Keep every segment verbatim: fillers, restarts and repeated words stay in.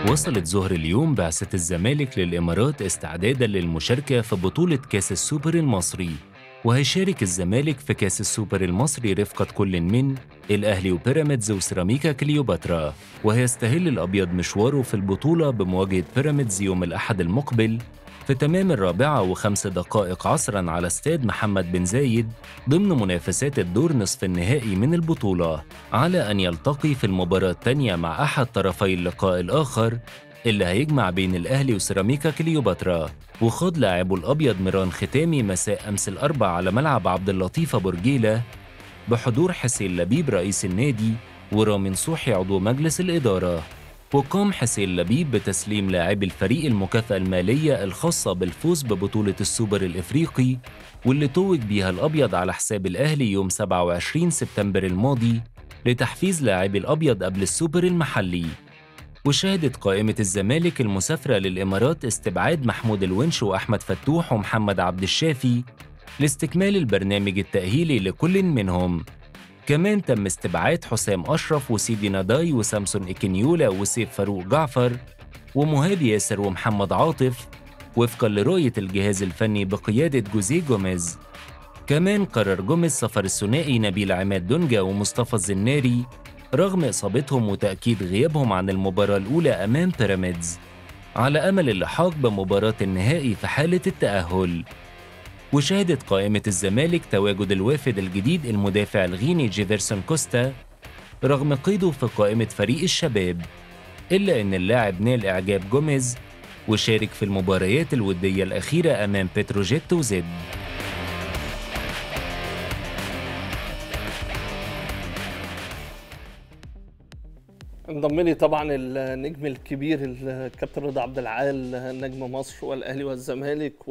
وصلت ظهر اليوم بعثة الزمالك للإمارات استعداداً للمشاركة في بطولة كأس السوبر المصري، وهيشارك الزمالك في كأس السوبر المصري رفقة كل من الأهلي وبيراميدز وسيراميكا كليوباترا، وهيستهل الأبيض مشواره في البطولة بمواجهة بيراميدز يوم الأحد المقبل في تمام الرابعة وخمس دقائق عصراً على استاد محمد بن زايد ضمن منافسات الدور نصف النهائي من البطولة، على أن يلتقي في المباراة الثانية مع أحد طرفي اللقاء الآخر اللي هيجمع بين الأهلي وسيراميكا كليوباترا. وخاض لاعبو الأبيض ميران ختامي مساء أمس الأربع على ملعب عبد اللطيف أبو رجيلة بحضور حسين لبيب رئيس النادي ورامين صوحي عضو مجلس الإدارة. وقام حسين لبيب بتسليم لاعبي الفريق المكافأة المالية الخاصة بالفوز ببطولة السوبر الإفريقي واللي توج بيها الأبيض على حساب الأهلي يوم سبعة وعشرين سبتمبر الماضي لتحفيز لاعبي الأبيض قبل السوبر المحلي. وشهدت قائمة الزمالك المسافرة للإمارات استبعاد محمود الونش وأحمد فتوح ومحمد عبد الشافي لاستكمال البرنامج التأهيلي لكل منهم. كمان تم استبعاد حسام أشرف وسيدي ناداي وسامسون إكينيولا وسيف فاروق جعفر ومهاب ياسر ومحمد عاطف وفقا لرؤية الجهاز الفني بقيادة جوزيه جوميز. كمان قرر جوميز سفر الثنائي نبيل عماد دونجا ومصطفى الزناري رغم إصابتهم وتأكيد غيابهم عن المباراة الأولى أمام بيراميدز على أمل اللحاق بمباراة النهائي في حالة التأهل. وشهدت قائمة الزمالك تواجد الوافد الجديد المدافع الغيني جيفرسون كوستا رغم قيده في قائمة فريق الشباب، إلا أن اللاعب نال إعجاب جوميز وشارك في المباريات الودية الأخيرة أمام بتروجيت وزد. انضم لي طبعا النجم الكبير الكابتن رضا عبد العال نجم مصر والاهلي والزمالك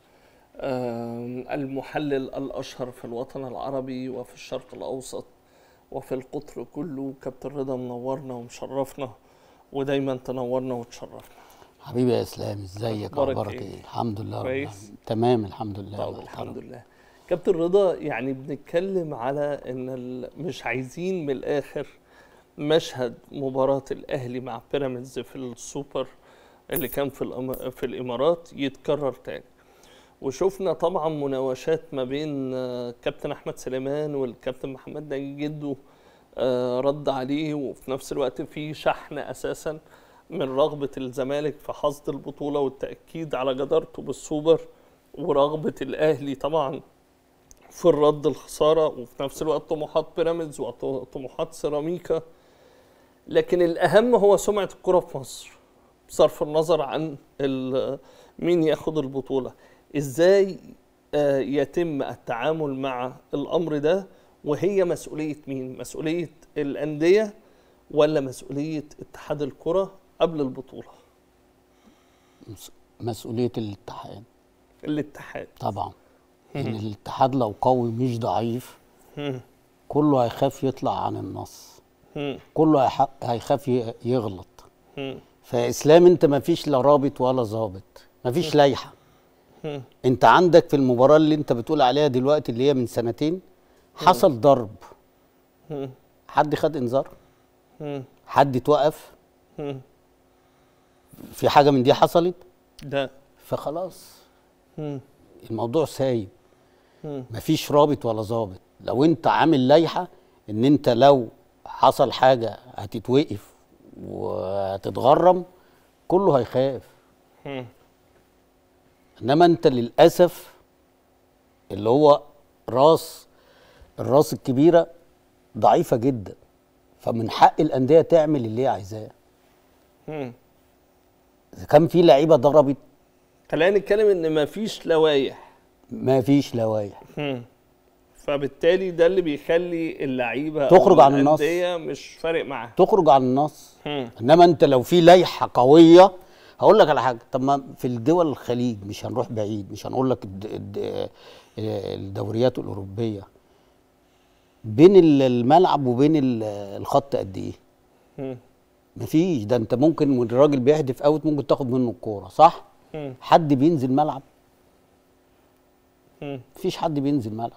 والمحلل الاشهر في الوطن العربي وفي الشرق الاوسط وفي القطر كله. كابتن رضا منورنا ومشرفنا ودايما تنورنا وتشرفنا. حبيبي يا اسلام، ازيك؟ اخبارك ايه؟ إيه؟ الحمد لله كويس تمام الحمد لله. طب الحمد لله. كابتن رضا، يعني بنتكلم على ان مش عايزين من الاخر مشهد مباراة الأهلي مع بيراميدز في السوبر اللي كان في في الإمارات يتكرر تاني. وشفنا طبعا مناوشات ما بين كابتن أحمد سليمان والكابتن محمد ناجي جده رد عليه، وفي نفس الوقت في شحن أساسا من رغبة الزمالك في حصد البطولة والتأكيد على جدارته بالسوبر، ورغبة الأهلي طبعا في الرد الخسارة، وفي نفس الوقت طموحات بيراميدز وطموحات سيراميكا. لكن الأهم هو سمعة الكرة في مصر بصرف النظر عن مين ياخد البطولة. إزاي يتم التعامل مع الأمر ده، وهي مسؤولية مين؟ مسؤولية الأندية ولا مسؤولية اتحاد الكرة قبل البطولة؟ مسؤولية الاتحاد. الاتحاد طبعا. إن الاتحاد لو قوي مش ضعيف كله هيخاف يطلع عن النص، كله هيخاف يغلط. فإسلام انت ما فيش لا رابط ولا ظابط، ما فيش لايحة. انت عندك في المباراة اللي انت بتقول عليها دلوقتي اللي هي من سنتين حصل ضرب، حد خد انذار؟ حد اتوقف؟ في حاجة من دي حصلت؟ ده فخلاص الموضوع سايب، مفيش رابط ولا ظابط. لو انت عامل لايحة ان انت لو حصل حاجة هتتوقف وهتتغرم كله هيخاف. انما انت للأسف اللي هو راس الراس الكبيرة ضعيفة جدا، فمن حق الأندية تعمل اللي هي عايزاه. إذا كان في لعيبة ضربت، خلينا نتكلم ان مفيش لوايح. مفيش لوايح. فبالتالي ده اللي بيخلي اللعيبه تخرج عن النص، مش فارق معاها تخرج عن النص. انما انت لو في لائحه قويه، هقول لك على حاجه. طب ما في الدول الخليج، مش هنروح بعيد، مش هنقول لك الدوريات الاوروبيه بين الملعب وبين الخط قد ايه؟ مفيش. ده انت ممكن الراجل بيحدف اوت ممكن تاخد منه الكوره، صح؟ حد بينزل ملعب؟ مفيش حد بينزل ملعب.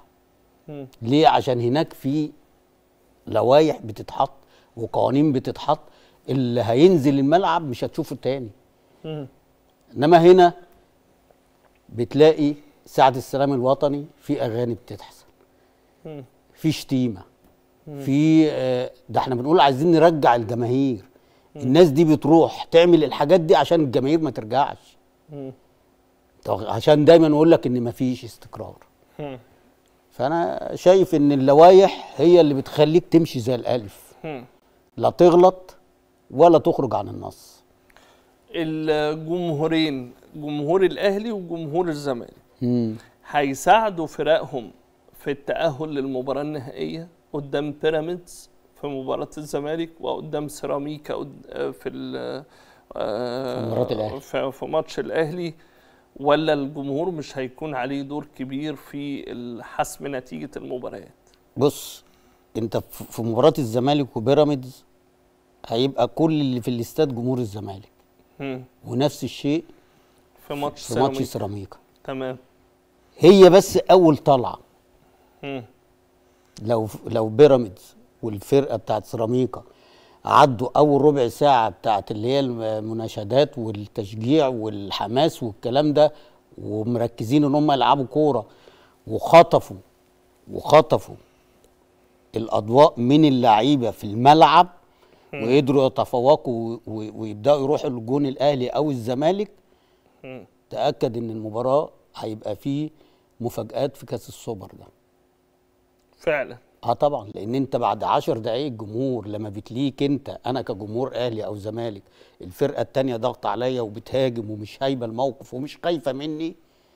ليه؟ عشان هناك في لوائح بتتحط وقوانين بتتحط اللي هينزل الملعب مش هتشوفه تاني. مم. انما هنا بتلاقي ساعة السلام الوطني في اغاني بتتحسن، مم. في شتيمه، في آه، ده احنا بنقول عايزين نرجع الجماهير. الناس دي بتروح تعمل الحاجات دي عشان الجماهير ما ترجعش، مم. طب عشان دايما نقول لك ان مفيش استقرار. مم. فانا شايف ان اللوائح هي اللي بتخليك تمشي زي الالف، مم. لا تغلط ولا تخرج عن النص. الجمهورين، جمهور الاهلي وجمهور الزمالك، مم. هيساعدوا فرقهم في التأهل للمباراة النهائية قدام بيراميدز في مباراة الزمالك، وقدام سيراميكا قد- في ال- في مباراة الأهلي. في في ماتش الاهلي، ولا الجمهور مش هيكون عليه دور كبير في حسم نتيجة المباريات؟ بص، انت في في مباراه الزمالك وبيراميدز هيبقى كل اللي في الاستاد جمهور الزمالك، مم. ونفس الشيء في ماتش في ماتش سيراميكا. سيراميكا. تمام. هي بس اول طلعه، مم. لو لو بيراميدز والفرقه بتاعت سيراميكا عدوا اول ربع ساعه بتاعت اللي هي المناشدات والتشجيع والحماس والكلام ده، ومركزين ان هم يلعبوا كوره، وخطفوا وخطفوا الاضواء من اللعيبه في الملعب، وقدروا يتفوقوا و- و- ويبداوا يروحوا للجون الاهلي او الزمالك، مم. تاكد ان المباراه هيبقى فيه مفاجآت في كاس السوبر ده. فعلا. اه طبعا، لان انت بعد عشر دقايق الجمهور لما بتليك انت، انا كجمهور اهلي او زمالك، الفرقه التانيه ضغط عليا وبتهاجم ومش هايبه الموقف ومش خايفه مني،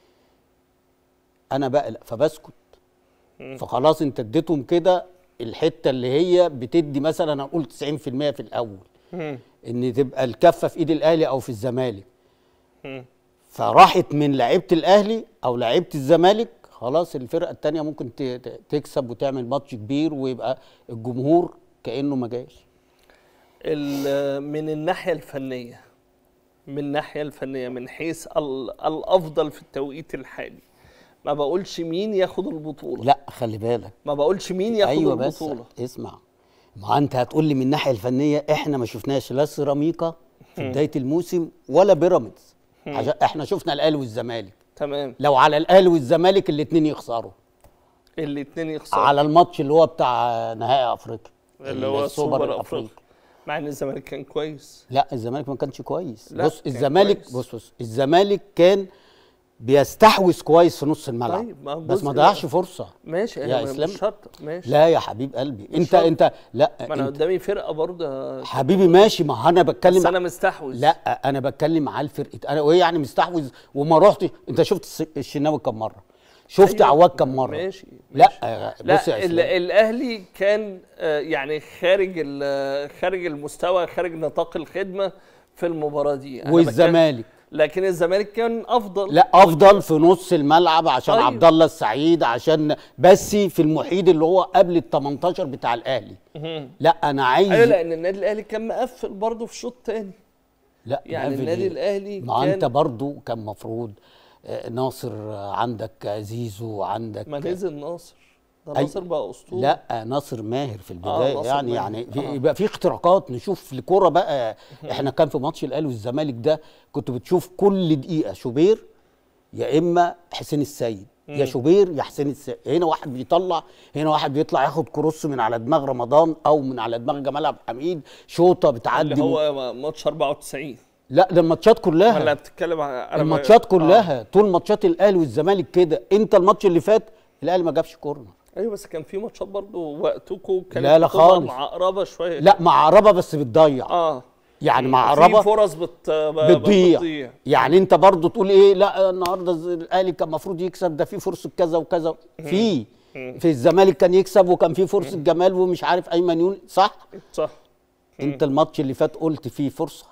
انا بقلق فبسكت. فخلاص انت اديتهم كده الحته اللي هي بتدي مثلا اقول تسعين في المية في الاول، مم. ان تبقى الكفه في ايد الاهلي او في الزمالك، مم. فراحت من لعيبه الاهلي او لعيبه الزمالك، خلاص الفرقه الثانيه ممكن ت- ت- تكسب وتعمل ماتش كبير ويبقى الجمهور كانه ما جاش. ال- من الناحية الفنية، من الناحية الفنية من حيث ال- الأفضل في التوقيت الحالي، ما بقولش مين ياخد البطولة، لا خلي بالك، ما بقولش مين ياخد ايوه بس البطولة. اسمع، ما انت هتقول لي من الناحيه الفنيه احنا ما شفناش لا سيراميكا في بدايه الموسم ولا بيراميدز، عشان احنا شفنا الاهلي والزمالك. تمام. لو على الاهلي والزمالك الاثنين يخسروا، الاتنين يخسروا على الماتش اللي هو بتاع نهائي افريقيا اللي هو سوبر أفريقيا، مع إن الزمالك كان كويس. لا الزمالك ما كانش كويس. لا، بص كان الزمالك كويس. بص بص الزمالك كان بيستحوذ كويس في نص الملعب، طيب، ما بس جزء ما ضيعش فرصه. ماشي، يا أنا إسلام. مش شرط. ماشي. لا يا حبيب قلبي، انت شرط. انت لا ما أنا انت قدامي فرقة برضه، حبيبي ماشي، ما انا بتكلم بس أنا مستحوذ. لا انا بتكلم على الفرقه، انا وايه يعني مستحوذ وما رحتش؟ انت شفت الس- الشناوي كم مره؟ شفت أيوة. عواد كم مره؟ ماشي. لا ماشي. بص لا يا ال- اسلام، الاهلي كان آه، يعني خارج ال- خارج المستوى، خارج نطاق الخدمه في المباراه دي. أنا والزمالك بتكلم- لكن الزمالك كان افضل. لا افضل في نص الملعب عشان طيب. عبد الله السعيد، عشان بس في المحيط اللي هو قبل ال تمنتاشر بتاع الاهلي. مهم. لا انا عايز ايوه، لان النادي الاهلي كان مقفل برضه في الشوط الثاني. لا يعني نافل النادي إيه؟ الاهلي ما كان انت برضو كان مفروض آه، ناصر، آه، عندك آه، زيزو، عندك ما نزل ناصر، ده أي- ناصر بقى اسطوره. لا ناصر ماهر في البدايه، ناصر يعني ماهر. يعني في آه. يبقى في اختراقات نشوف الكوره بقى. احنا كان في ماتش الاهلي والزمالك ده كنت بتشوف كل دقيقه شوبير يا اما حسين السيد، يا شوبير يا حسين السيد، هنا واحد بيطلع، هنا واحد بيطلع ياخد كروس من على دماغ رمضان او من على دماغ جمال عبد الحميد، شوطه بتعدي. اللي هو ماتش أربعة وتسعين. لا ده الماتشات كلها، ولا بتتكلم عن أنا ب- الماتشات آه. كلها طول ماتشات الاهلي والزمالك كده. انت الماتش اللي فات الاهلي ما جابش كورنر، ايوه، بس كان في ماتشات برضه وقتكم كانت لا لا بتبقى خالص. معقربه شويه. لا مع عربه بس بتضيع، اه يعني مع في عربه فرص بت... بتضيع. بتضيع. يعني انت برضو تقول ايه، لا النهارده الز- الاهلي كان المفروض يكسب، ده في فرصه كذا وكذا، في في الزمالك كان يكسب وكان في فرصه جمال ومش عارف ايمن يونس، صح؟ صح. انت الماتش اللي فات قلت فيه فرصه،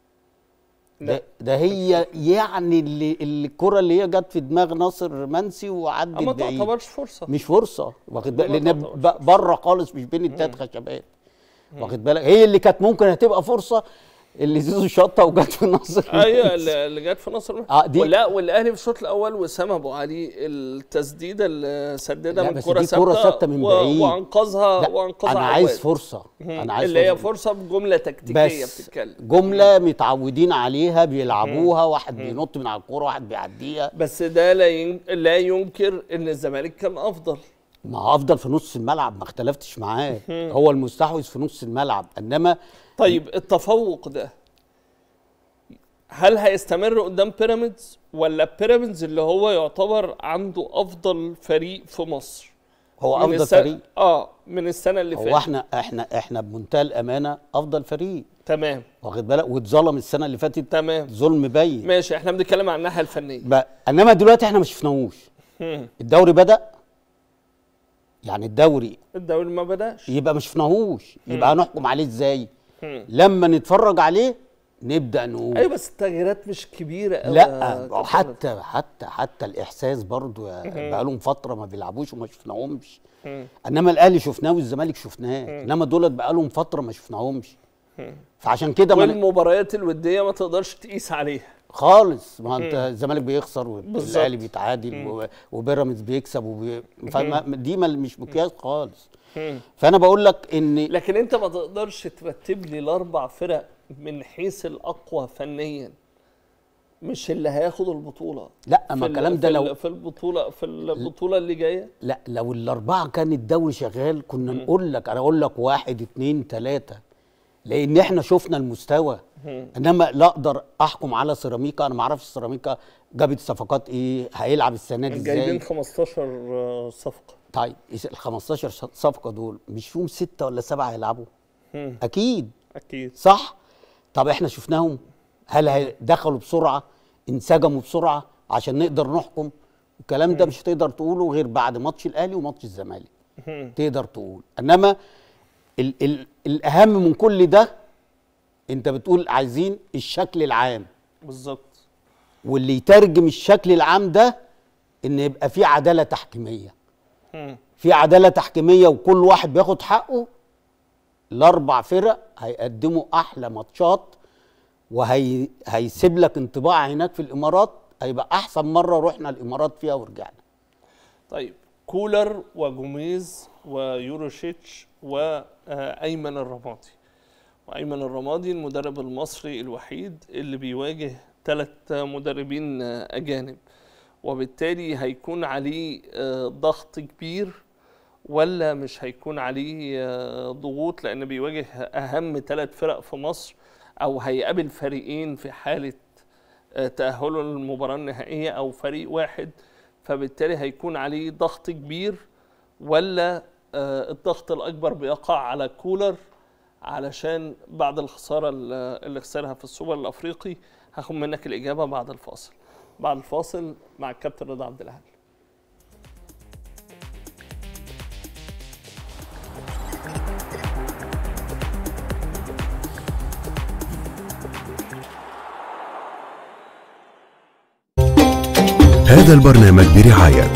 لا. ده, ده هي يعني اللي اللي الكره اللي هي جت في دماغ ناصر منسي وعدت ما بعيد، تعتبرش فرصه. مش فرصه، واخد بالك؟ ما لان تعتبرش بره خالص مش بين التلات خشبات، واخد بالك؟ هي اللي كانت ممكن هتبقى فرصه اللي زيزو شطه وجت في نص ايوه اللي جت في نص الملعب. اه دي ولا والاهلي في الشوط الاول وسام ابو علي التسديده اللي سددها من كره ثابته ثابته من بعيد وانقذها وانقذها. انا عايز فرصه، انا عايز اللي هي فرصه بجمله تكتيكيه بتتكلم، جمله متعودين عليها بيلعبوها، واحد بينط من على الكوره واحد بيعديها. بس ده لا ين... لا ينكر ان الزمالك كان افضل. ما هو افضل في نص الملعب، ما اختلفتش معاه، هو المستحوذ في نص الملعب. انما طيب التفوق ده هل هيستمر قدام بيراميدز، ولا بيراميدز اللي هو يعتبر عنده افضل فريق في مصر؟ هو افضل السنة... فريق اه من السنه اللي فاتت. هو احنا احنا احنا بمنتهى الامانه افضل فريق، تمام، واخد بالك، واتظلم السنه اللي فاتت، تمام، ظلم باين. ماشي، احنا بنتكلم عن الناحيه الفنيه ب... انما دلوقتي احنا ما شفناهوش. الدوري بدا، يعني الدوري الدوري ما بداش، يبقى ما شفناهوش، يبقى هنحكم عليه ازاي؟ لما نتفرج عليه نبدا نقول. ايوه بس التغييرات مش كبيره قوي. لا حتى حتى حتى الاحساس برضو بقى لهم فتره ما بيلعبوش وما شفناهمش. انما الاهلي شفناه والزمالك شفناه، انما دولت بقى لهم فتره ما شفناهمش. فعشان كده والمباريات الوديه ما تقدرش تقيس عليها خالص. ما انت الزمالك بيخسر والاهلي بيتعادل وبيراميدز بيكسب وبي... دي مش مقياس خالص. فانا بقول لك ان لكن انت ما تقدرش ترتب لي الاربع فرق من حيث الاقوى فنيا، مش اللي هياخد البطوله. لا ما الكلام ده لو في البطوله في البطوله اللي جايه، لا لو الاربعه كان الدوري شغال كنا م. نقول لك، انا اقول لك واحد اتنين تلاته، لان احنا شفنا المستوى. م. انما لا اقدر احكم على سيراميكا، انا ما اعرفش سيراميكا جابت صفقات ايه، هيلعب السنه دي ازاي. جايبين خمستاشر صفقه. طيب ال خمستاشر صفقه دول مش فيهم سته ولا سبعه هيلعبوا؟ اكيد اكيد صح. طب احنا شفناهم، هل دخلوا بسرعه، انسجموا بسرعه عشان نقدر نحكم؟ الكلام ده مش هتقدر تقوله غير بعد ماتش الاهلي وماتش الزمالك تقدر تقول. انما ال ال الاهم من كل ده انت بتقول عايزين الشكل العام بالظبط، واللي يترجم الشكل العام ده ان يبقى في عداله تحكيميه. في عداله تحكيميه وكل واحد بياخد حقه. الاربع فرق هيقدموا احلى ماتشات، وهي هيسيب لك انطباع هناك في الامارات هيبقى احسن مره رحنا الامارات فيها ورجعنا. طيب كولر وجوميز ويوروشيتش وايمن الرمادي. وايمن الرمادي المدرب المصري الوحيد اللي بيواجه ثلاث مدربين اجانب، وبالتالي هيكون عليه ضغط كبير ولا مش هيكون عليه ضغوط، لان بيواجه اهم ثلاث فرق في مصر، او هيقابل فريقين في حاله تاهله للمباراه النهائيه او فريق واحد، فبالتالي هيكون عليه ضغط كبير، ولا الضغط الاكبر بيقع على كولر علشان بعد الخساره اللي خسرها في السوبر الافريقي؟ هاخد منك الاجابه بعد الفاصل. بعد الفاصل مع الكابتن رضا عبد الهادي. هذا البرنامج برعاية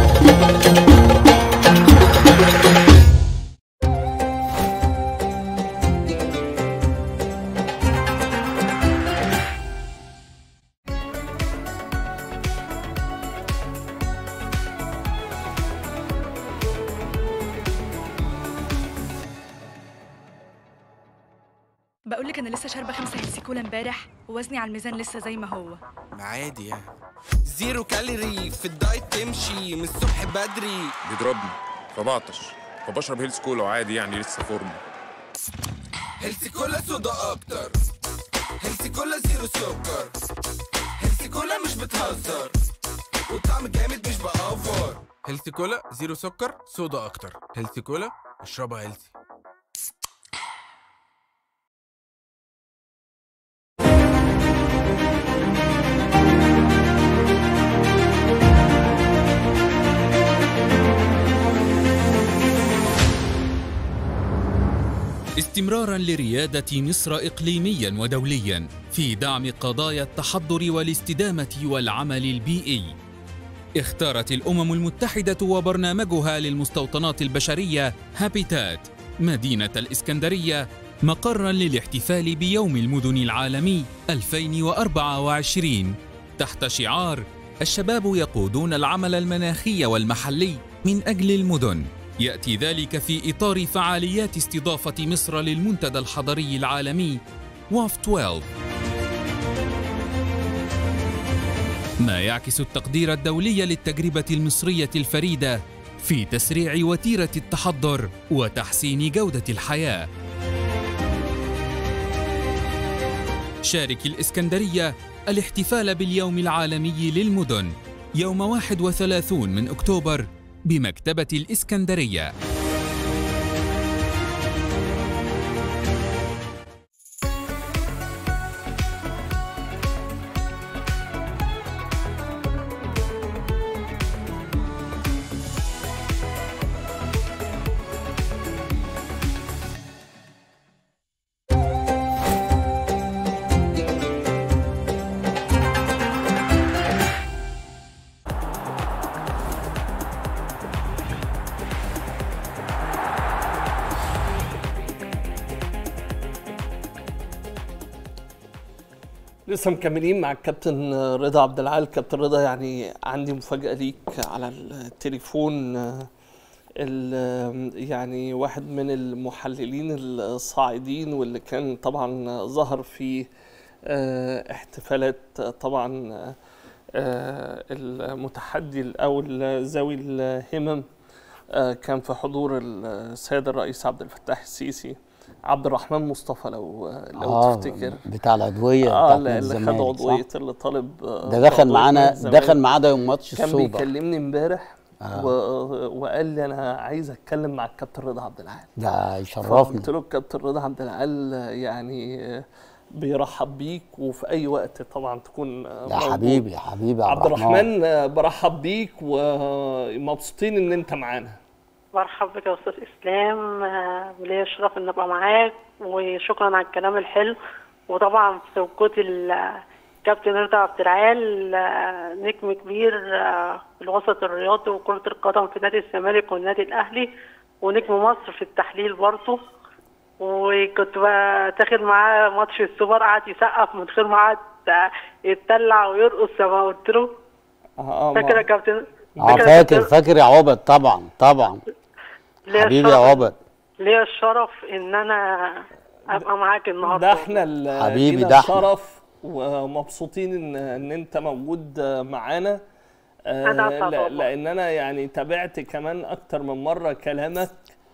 بقول لك انا لسه شاربه خمسة هيلسي كولا امبارح ووزني على الميزان لسه زي ما هو. ما عادي يعني، زيرو كالوري في الدايت تمشي من الصبح بدري. بيضربني فبعطش فبشرب هيلث كولا وعادي يعني لسه فورمه. هيلث كولا صودا اكتر، هيلث كولا زيرو سكر، هيلث كولا مش بتهزر والطعم جامد مش بأوفر. هيلث كولا زيرو سكر صودا اكتر، هيلث كولا اشربها هيلث. استمراراً لريادة مصر إقليمياً ودولياً في دعم قضايا التحضر والاستدامة والعمل البيئي، اختارت الأمم المتحدة وبرنامجها للمستوطنات البشرية هابيتات مدينة الإسكندرية مقرا للاحتفال بيوم المدن العالمي ألفين وأربعة وعشرين تحت شعار الشباب يقودون العمل المناخي والمحلي من أجل المدن. يأتي ذلك في إطار فعاليات استضافة مصر للمنتدى الحضري العالمي واف اثنا عشر، ما يعكس التقدير الدولي للتجربة المصرية الفريدة في تسريع وتيرة التحضر وتحسين جودة الحياة. شارك الإسكندرية الاحتفال باليوم العالمي للمدن يوم واحد وثلاثين من أكتوبر بمكتبة الإسكندرية. لسه مكملين مع الكابتن رضا عبد العال. كابتن رضا، يعني عندي مفاجأة ليك على التليفون. يعني واحد من المحللين الصاعدين واللي كان طبعا ظهر في احتفالات طبعا المتحدي او ذوي الهمم، كان في حضور السيد الرئيس عبد الفتاح السيسي، عبد الرحمن مصطفى، لو لو آه تفتكر، بتاع العضويه اه بتاعت اللي خد عضويه اللي طالب ده دخل معانا دخل معانا يوم ماتش السوبر. كان بيكلمني امبارح آه. وقال لي انا عايز اتكلم مع الكابتن رضا عبد العال. ده يشرفني. قلت له الكابتن رضا عبد العال يعني بيرحب بيك، وفي اي وقت طبعا تكون يا حبيبي يا حبيبي عبد الرحمن. برحب بيك ومبسوطين ان انت معانا. مرحبا بك يا استاذ اسلام، وليا الشرف ان ابقى معاك، وشكرا على الكلام الحلو. وطبعا في وجود الكابتن رضا عبد العال، نجم كبير في الوسط الرياضي وكرة القدم في نادي الزمالك والنادي الاهلي، ونجم مصر في التحليل برضه. وكنت بتاخد معاه ماتش السوبر، قعد يسقف من غير ما قعد يتدلع ويرقص زي ما قلت له. فاكر يا كابتن؟ اه فاكر فاكر يا عبد، طبعا طبعا حبيبي يا عبد. ليا الشرف ان انا ابقى معاك النهارده. ده احنا حبيبي، ده الشرف ومبسوطين ان ان انت موجود معانا. آه لان انا يعني تابعت كمان اكتر من مره كلامك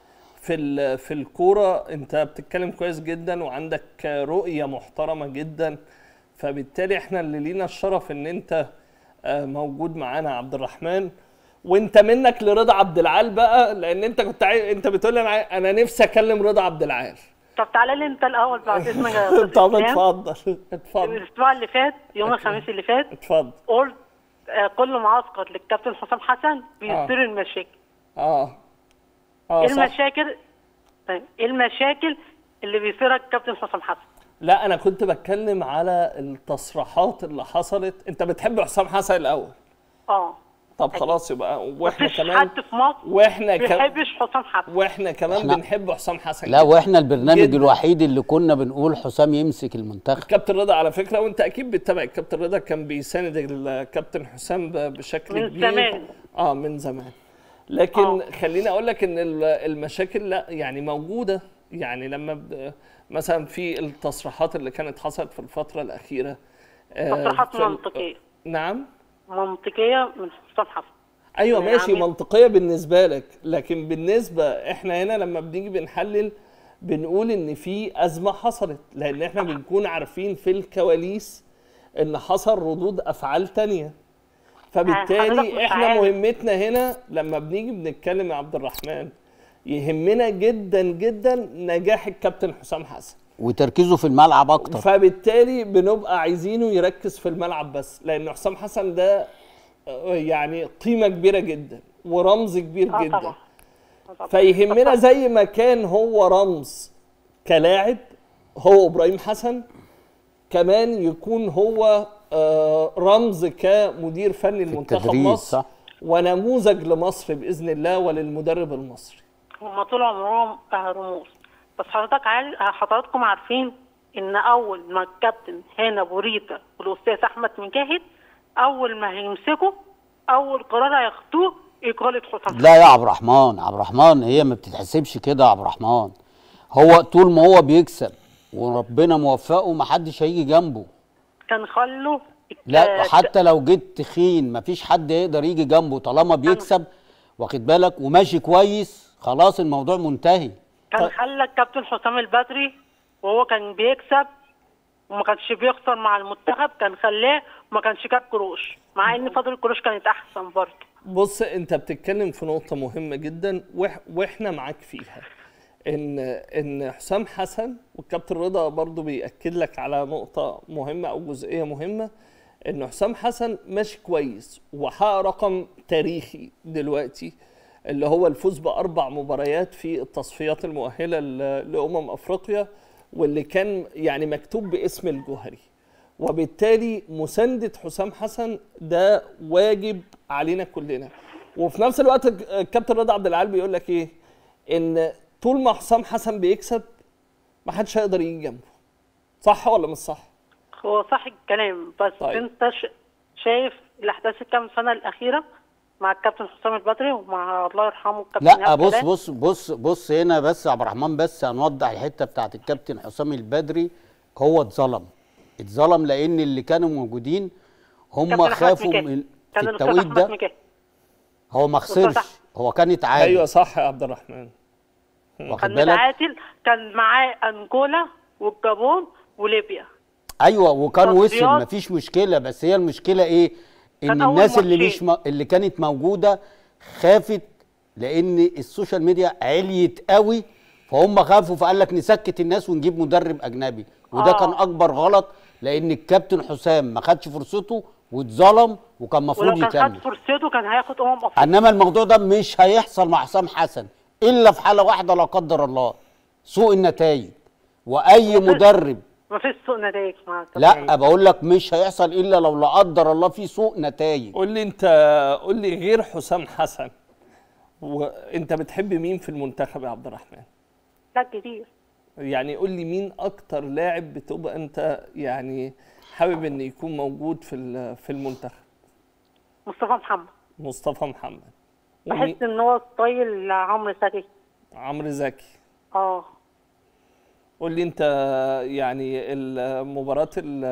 في في الكوره. انت بتتكلم كويس جدا وعندك رؤيه محترمه جدا، فبالتالي احنا اللي لينا الشرف ان انت موجود معانا عبد الرحمن. وانت منك لرضا عبد العال بقى، لان انت كنت عاي... انت بتقول لي انا انا نفسي اكلم رضا عبد العال. طب تعالى لي انت الاول بعد اذنك يا استاذ. طب اتفضل اتفضل. الاسبوع اللي فات يوم الخميس اللي فات اتفضل قلت آه كل معسكر للكابتن حسام حسن بيثير آه. المشاكل. اه اه ايه المشاكل؟ طيب ايه المشاكل اللي بيثيرها الكابتن حسام حسن؟ لا انا كنت بتكلم على التصريحات اللي حصلت. انت بتحب حسام حسن الاول؟ اه طب خلاص يبقى واحنا مفيش كمان حد في مصر واحنا كمان ما بيحبش حسام حسن، واحنا كمان إحنا بنحب حسام حسن. لا واحنا البرنامج جداً. الوحيد اللي كنا بنقول حسام يمسك المنتخب. الكابتن رضا على فكره، وانت اكيد بتتابع، الكابتن رضا كان بيساند الكابتن حسام بشكل من كبير من زمان. اه من زمان. لكن أوه. خليني اقول لك ان المشاكل لا يعني موجوده. يعني لما مثلا في التصريحات اللي كانت حصلت في الفتره الاخيره، تصريحات آه منطقيه. نعم منطقيه من حسام حسن. ايوه ماشي، منطقيه بالنسبه لك، لكن بالنسبه احنا هنا لما بنيجي بنحلل بنقول ان في ازمه حصلت، لان احنا بنكون عارفين في الكواليس ان حصل ردود افعال تانية. فبالتالي احنا مهمتنا هنا لما بنيجي بنتكلم يا عبد الرحمن، يهمنا جدا جدا نجاح الكابتن حسام حسن وتركيزه في الملعب اكتر. فبالتالي بنبقى عايزينه يركز في الملعب بس، لان حسام حسن ده يعني قيمه كبيره جدا ورمز كبير آه جدا. طبعا. طبعا. فيهمنا زي ما كان هو رمز كلاعب، هو ابراهيم حسن كمان يكون هو رمز كمدير فني لمنتخب مصر، صح. ونموذج لمصر باذن الله وللمدرب المصري. هم طول عمرهم رموز، بس حضرتك عارف، حضراتكم عارفين ان اول ما الكابتن هاني ابو ريده والاستاذ احمد مجاهد اول ما هيمسكوا اول قرار هياخدوه اقاله حسام. لا يا عبد الرحمن، عبد الرحمن هي ما بتتحسبش كده يا عبد الرحمن. هو طول ما هو بيكسب وربنا موفقه ما حدش هيجي جنبه. كان خلوا لا حتى لو جيت تخين مفيش حد يقدر يجي جنبه طالما بيكسب، واخد بالك، وماشي كويس، خلاص الموضوع منتهي. كان خلى الكابتن حسام البدري وهو كان بيكسب وما كانش بيخسر مع المنتخب، كان خلاه وما كانش جاب كروش، مع ان فاضل الكروش كانت احسن برضه. بص انت بتتكلم في نقطة مهمة جدا وإح واحنا معاك فيها، ان ان حسام حسن والكابتن رضا برضو بيأكد لك على نقطة مهمة او جزئية مهمة، ان حسام حسن ماشي كويس وحقق رقم تاريخي دلوقتي اللي هو الفوز بأربع مباريات في التصفيات المؤهلة لأمم أفريقيا، واللي كان يعني مكتوب باسم الجوهري، وبالتالي مساندة حسام حسن ده واجب علينا كلنا. وفي نفس الوقت الكابتن رضا عبد العال بيقول لك ايه؟ ان طول ما حسام حسن بيكسب ما حدش هيقدر يجي جنبه. صح ولا مش صح؟ هو صح الكلام، بس طيب. انت شايف الاحداث الكام سنه الاخيره مع الكابتن حسام البدري ومع الله يرحمه الكابتن لا بص بص بص بص هنا بس يا عبد الرحمن، بس هنوضح الحته بتاعت الكابتن حسام البدري. هو اتظلم اتظلم لان اللي كانوا موجودين هم خافوا من في التوقيت ده. هو ما خسرش، هو كان اتعادل. ايوه صح يا عبد الرحمن، واخد بالك؟ كان متعادل، كان معاه انجولا والجابون وليبيا. ايوه وكان وصل مفيش مشكله، بس هي المشكله ايه؟ ان الناس اللي مش م... اللي كانت موجوده خافت لان السوشيال ميديا عليت قوي، فهم خافوا فقال لك نسكت الناس ونجيب مدرب اجنبي، وده آه. كان اكبر غلط لان الكابتن حسام ما خدش فرصته واتظلم وكان المفروض يكمل. ولو كان خد فرصته كان هياخد امم افريقيا. انما الموضوع ده مش هيحصل مع حسام حسن الا في حاله واحده لا قدر الله، سوء النتائج. واي مدرب ما فيش سوء نتائج معاك. لا بقول لك مش هيحصل الا لو لا قدر الله في سوء نتائج. قول لي انت، قول لي غير حسام حسن وانت بتحب مين في المنتخب يا عبد الرحمن؟ لا كتير. يعني قول لي مين اكتر لاعب بتبقى انت يعني حابب ان يكون موجود في في المنتخب؟ مصطفى محمد. مصطفى محمد. بحس ان هو ستايل عمرو زكي. عمرو زكي. اه. قول لي انت يعني المباراه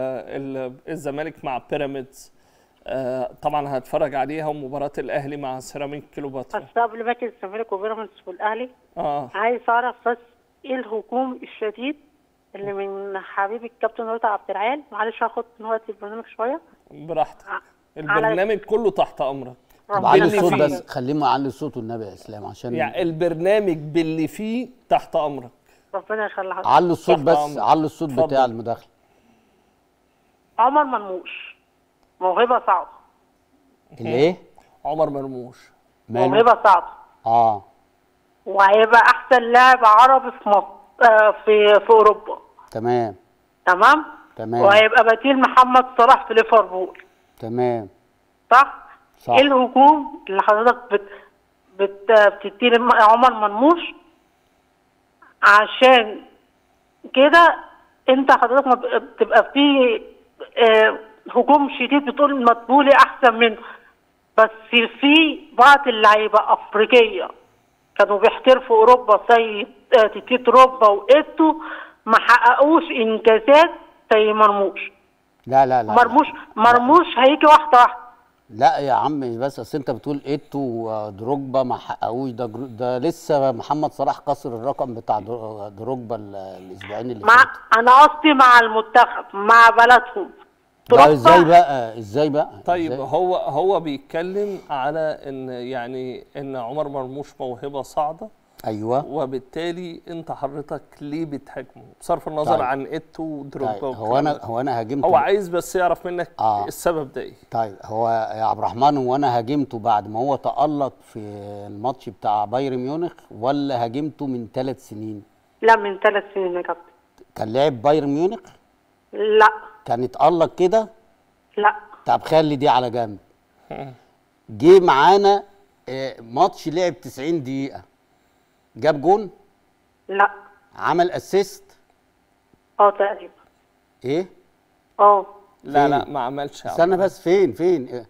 الزمالك مع بيراميدز طبعا هتفرج عليها، ومباراه الاهلي مع سيراميك كليوباترا. بس قبل ما اجي الزمالك وبيراميدز والاهلي اه عايز اعرف بس ايه الهجوم الشديد اللي من حبيبي الكابتن رضا عبد العال. معلش هاخد من وقت البرنامج شويه. براحتك. البرنامج كله تحت امرك. طب علي الصوت بس، خليه معلي صوته النبي يا اسلام عشان يعني البرنامج باللي فيه تحت امرك. ربنا يخلي حضرتك. علي الصوت بس، علي الصوت بتاع المداخله. عمر مرموش موهبه صعبه. الايه؟ عمر مرموش موهبه صعبه. اه وهيبقى احسن لاعب عربي في مصر آه في في اوروبا. تمام تمام تمام. وهيبقى بديل محمد صلاح في ليفربول. تمام صح؟ صح. ايه الهجوم اللي حضرتك بت بت بتديه عمر مرموش عشان كده انت حضرتك ما بتبقى فيه آه هجوم شديد بتقول مدبولي احسن منه، بس في بعض اللعيبه افريقيه كانوا بيحترفوا اوروبا زي تيتي تروبا وايتو ما حققوش انجازات زي مرموش. لا لا لا مرموش مرموش هيجي واحده واحده. لا يا عم بس اصل انت بتقول ايتو ودروجبا ما حققوش، ده ده لسه محمد صلاح كسر الرقم بتاع دروجبا الاسبوعين اللي فاتوا. انا قصدي مع المنتخب مع بلدهم. ده ازاي بقى ازاي بقى طيب إزاي؟ هو هو بيتكلم على ان يعني ان عمر مرموش موهبه صاعده. ايوه. وبالتالي انت حضرتك ليه بتهاجمه بصرف النظر طيب. عن ايتو ودروجبا. طيب هو انا هو انا هاجمته، هو عايز بس يعرف منك آه. السبب ده ايه. طيب هو يا عبد الرحمن هو انا هاجمته بعد ما هو تألق في الماتش بتاع بايرن ميونخ ولا هاجمته من ثلاث سنين؟ لا من ثلاث سنين يا كابتن. كان لعب بايرن ميونخ؟ لا. كان اتألق كده؟ لا. طب خلي دي على جنب. جه معانا ماتش لعب تسعين دقيقة، جاب جون؟ لا. عمل اسيست؟ اه تقريبا. ايه؟ اه لا فين؟ لا ما عملش. استنى بس، فين فين إيه؟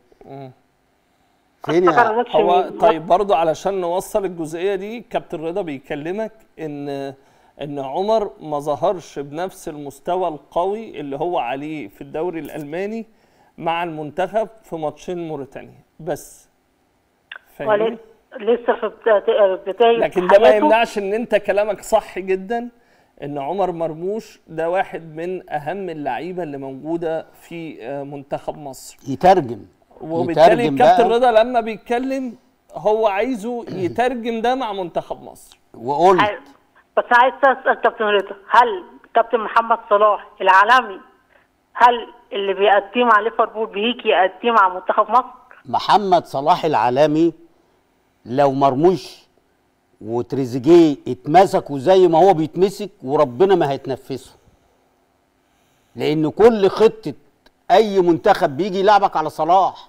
فين أفتكر يا ماتش هو من- طيب برضو علشان نوصل الجزئيه دي، كابتن رضا بيكلمك ان ان عمر ما ظهرش بنفس المستوى القوي اللي هو عليه في الدوري الالماني مع المنتخب في ماتشين موريتانيا بس. فاهمني؟ ولسه لسه في بدا- بدايه لكن ده ما حياته. يمنعش ان انت كلامك صح جدا، ان عمر مرموش ده واحد من اهم اللعيبه اللي موجوده في آه، منتخب مصر. يترجم وبالتالي يترجم الكابتن بقى. رضا لما بيتكلم هو عايزه يترجم ده مع منتخب مصر. وقلت عايز- بس عايز اسال كابتن رضا، هل كابتن محمد صلاح العالمي هل اللي بيقدمه مع ليفربول بيجي يقدمه مع منتخب مصر؟ محمد صلاح العالمي لو مرموش وتريزيجيه اتمسكوا زي ما هو بيتمسك وربنا ما هيتنفسوا، لان كل خطه اي منتخب بيجي يلعبك على صلاح.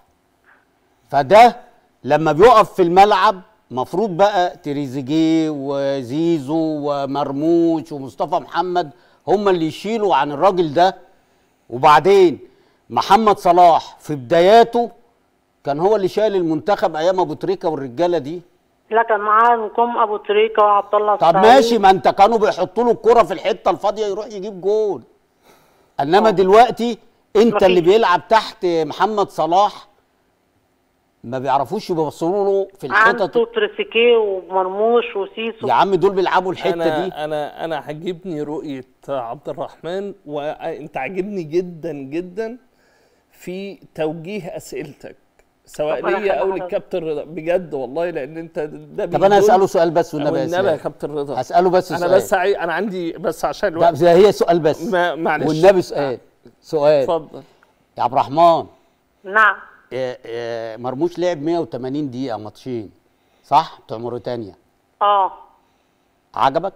فده لما بيقف في الملعب مفروض بقى تريزيجيه وزيزو ومرموش ومصطفى محمد هم اللي يشيلوا عن الراجل ده. وبعدين محمد صلاح في بداياته كان هو اللي شايل المنتخب ايام ابو تريكه والرجاله دي. لا كان معاه نجوم ابو تريكه وعبد الله طب السعيد. ماشي، ما انت كانوا بيحطوا له الكره في الحته الفاضيه يروح يجيب جول. انما دلوقتي انت اللي مفيش. بيلعب تحت محمد صلاح ما بيعرفوش يبصوا له في عنده الحتت. تريزيجيه ومرموش وسيسو. يا عم دول بيلعبوا الحته انا دي. انا انا عاجبني رؤيه عبد الرحمن، وانت عاجبني جدا جدا في توجيه اسئلتك سواء طب أنا ليا او خلي للكابتن رضا، بجد والله، لان انت ده طب انا بيدل- هساله سؤال بس والنبي يا والنبي يا سلام. كابتن رضا هساله بس انا سؤال. بس عاي... انا عندي بس عشان ده الوقت. ده هي سؤال بس. ما- معلش. والنبي سؤال سؤال اتفضل. يا عبد الرحمن. نعم. آه، آه، مرموش لعب مية وتمانين دقيقه ماتشين صح بتوع موريتانيا، اه عجبك؟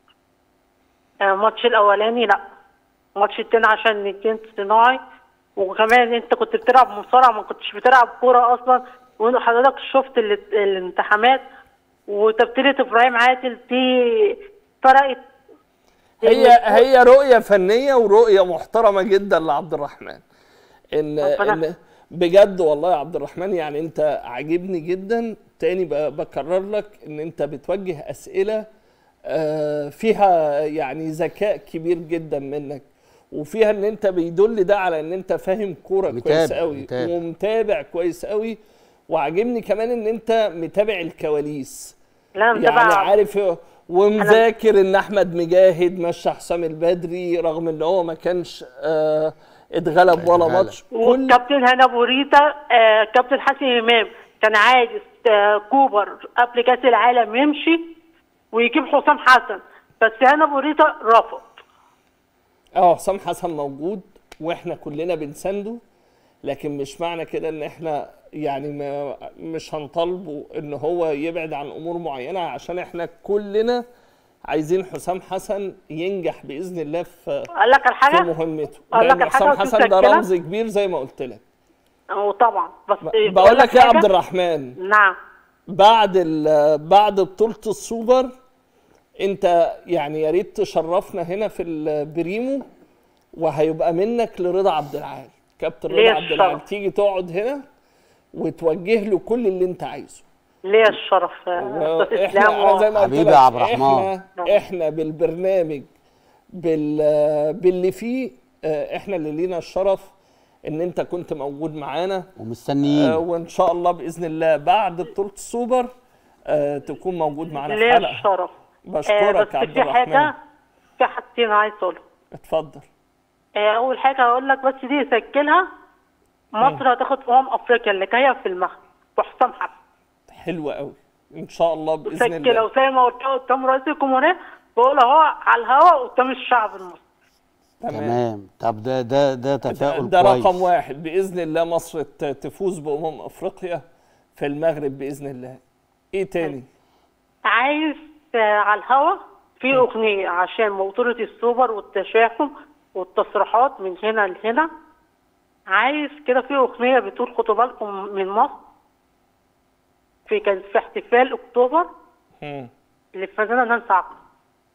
الماتش الاولاني لا، الماتش التاني عشان الجنس صناعي، وكمان انت كنت بتلعب مصارعه ما كنتش بتلعب كوره اصلا، وحضرتك شفت ال- الالتحامات وتبتيلة ابراهيم عادل دي فرقت. هي هي رؤيه فنيه ورؤيه محترمه جدا لعبد الرحمن. ان ربنا- ان بجد والله يا عبد الرحمن، يعني انت عاجبني جدا. تاني ب- بكرر لك ان انت بتوجه اسئله آه، فيها يعني ذكاء كبير جدا منك، وفيها ان انت بيدل ده على ان انت فاهم كوره متابع- كويس قوي متابع. ومتابع كويس قوي. وعاجبني كمان ان انت متابع الكواليس، لا يعني متابعة. عارف ومذاكر ان احمد مجاهد مشى حسام البدري رغم ان هو ما كانش آه اتغلب ولا اتغلب. ماتش. كل والكابتن هنا بوريتا آه كابتن حسن امام كان عايز آه كوبر قبل كاس العالم يمشي ويجيب حسام حسن، بس هنا بوريتا رفض. اه حسام حسن موجود واحنا كلنا بنسنده، لكن مش معنى كده ان احنا يعني ما مش هنطالبه ان هو يبعد عن امور معينه، عشان احنا كلنا عايزين حسام حسن ينجح باذن الله في قال لك في الحاجه مهمته، أقول لك لان الحاجة حسام حسن ده وتسجلها؟ رمز كبير زي ما قلت لك. وطبعا بس بقول لك يا حاجة؟ عبد الرحمن، نعم. بعد ال- بعد بطولة السوبر انت يعني يا ريت تشرفنا هنا في البريمو، وهيبقى منك لرضا عبد العال، كابتن ليه رضا عبد العال، الشرف. تيجي تقعد هنا وتوجه له كل اللي انت عايزه. ليا الشرف يا استاذ احنا اسلام. أنا زي ما قلت حبيبي لك، يا عبد الرحمن. احنا احنا بالبرنامج بال باللي فيه اه، احنا اللي لينا الشرف ان انت كنت موجود معانا، ومستنيين. آه، وان شاء الله باذن الله بعد بطوله السوبر آه، تكون موجود معانا في ليا حلقه. الشرف. بشكرك بس يا عبد في الرحمن. حاجه، في حاجتين عايز اقولهم. اتفضل. آه، اول حاجه هقول لك بس دي سجلها، مصر هتاخد امم افريقيا اللي جايه في المغرب وحسام حسن. حلوه قوي ان شاء الله باذن سجلها الله. وزي ما قلت قدام رئيس الجمهوريه بقول اهو على الهواء قدام الشعب المصري. تمام. طب ده ده ده تفاؤل ده كويس. رقم واحد باذن الله، مصر ت- تفوز بامم افريقيا في المغرب باذن الله. ايه تاني؟ عايز آه، على الهوا في اغنيه عشان بطوله السوبر والتشاحن والتصريحات من هنا لهنا. عايز كده في اغنيه بتقول خدوا بالكم من مصر، في كان في احتفال اكتوبر مم. للفنانه نانسي عجرم.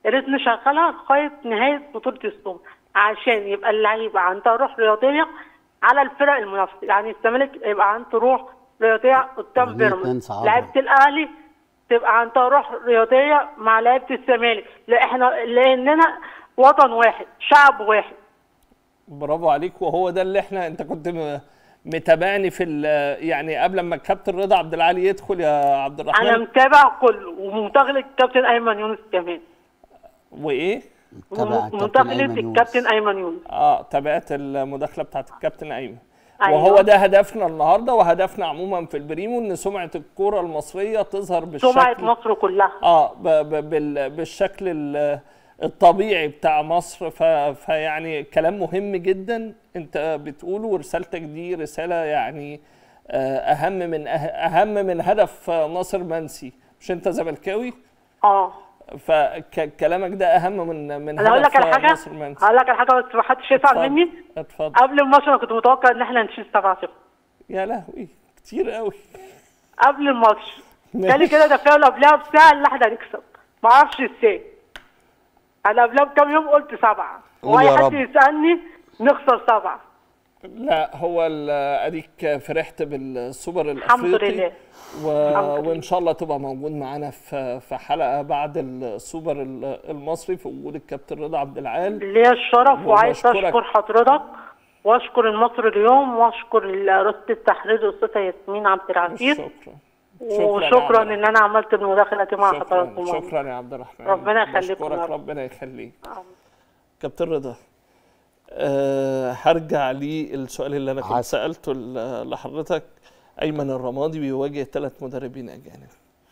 يا ريت نشغلها لغايه نهايه بطوله السوبر عشان يبقى اللعيبه عندها روح رياضيه على الفرق المنافسه. يعني الزمالك يبقى عنده روح رياضيه قدام بيراميدز، لعيبه الاهلي تبقى عندها روح رياضيه مع لعيبه الزمالك، لان احنا لاننا وطن واحد، شعب واحد. برافو عليك. وهو ده اللي احنا، انت كنت متابعني في يعني قبل ما الكابتن رضا عبد العال يدخل يا عبد الرحمن؟ انا متابع كله، ومنتقل الكابتن ايمن يونس كمان. وايه؟ منتقل الكابتن ايمن يونس. اه تابعت المداخله بتاعت الكابتن ايمن. أيوة. وهو ده هدفنا النهارده وهدفنا عموما في البريمو، ان سمعه الكوره المصريه تظهر بالشكل، سمعه مصر كلها اه ب ب بالشكل الطبيعي بتاع مصر. فيعني كلام مهم جدا انت بتقوله، ورسالتك دي رساله يعني اهم من اهم من هدف ناصر منسي. مش انت زملكاوي؟ اه فكلامك ده اهم من من هدف ناصر منسي. هقول لك على حاجه بس ما حدش يزعل مني. اتفضل. قبل الماتش انا كنت متوقع ان احنا هنشيل سبعة صفر. يا لهوي كتير قوي. قبل الماتش جالي كده تفاؤل قبلها بساعه ان احنا هنكسب، ما اعرفش ازاي. انا قبلها بكام يوم قلت سبعه، واي حد يسالني نخسر سبعه. لا هو اديك فرحت بالسوبر الافريقي الحمد لله. و... وان شاء الله تبقى موجود معانا في في حلقه بعد السوبر المصري في وجود الكابتن رضا عبد العال. ليا الشرف، وعايز اشكر حضرتك واشكر المصري اليوم واشكر رئيسة التحرير الاستاذه ياسمين عبد العزيز. شكرا. وشكرا ان انا عملت المداخله دي مع حضراتكم. شكرا يا عبد الرحمن، ربنا يخليكم. ربنا يخليك. كابتن رضا، أه هرجع للسؤال اللي انا كنت سالته لحضرتك. ايمن الرمادي بيواجه ثلاث مدربين اجانب،